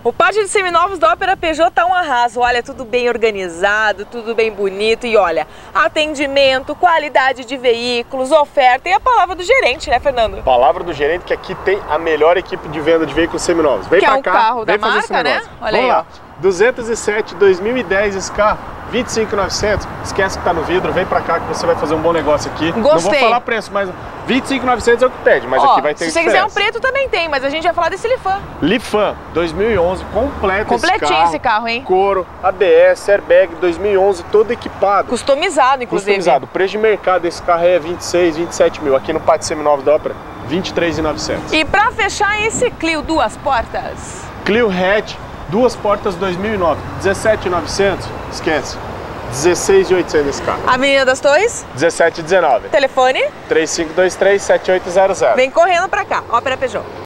O pátio de seminovos da Ópera Peugeot tá um arraso. Olha, tudo bem organizado, tudo bem bonito. E olha, atendimento, qualidade de veículos, oferta e a palavra do gerente, né, Fernando? Palavra do gerente que aqui tem a melhor equipe de venda de veículos seminovos. Vem pra cá, que é o carro da vem fazer marca, né? Olha Vamos aí, lá. 207, 2010 esse carro, 25.900. Esquece que tá no vidro, vem pra cá que você vai fazer um bom negócio aqui. Gostei. Não vou falar preço, mas 25.900 é o que pede, mas aqui vai ter se você quiser um preto também tem, mas a gente vai falar desse Lifan. Lifan 2011, completinho esse carro, hein? Couro, ABS, airbag 2011, todo equipado. Customizado, inclusive. Customizado. O preço de mercado desse carro é 26, 27 mil. Aqui no Pátio Seminovos da Ópera, 23.900. E pra fechar esse Clio duas portas? Clio hatch, duas portas 2009, 17.900, esquece. 16.800 esse carro. Avenida das Torres? 1719. Telefone? 3523-7800. Vem correndo pra cá, Ópera Peugeot.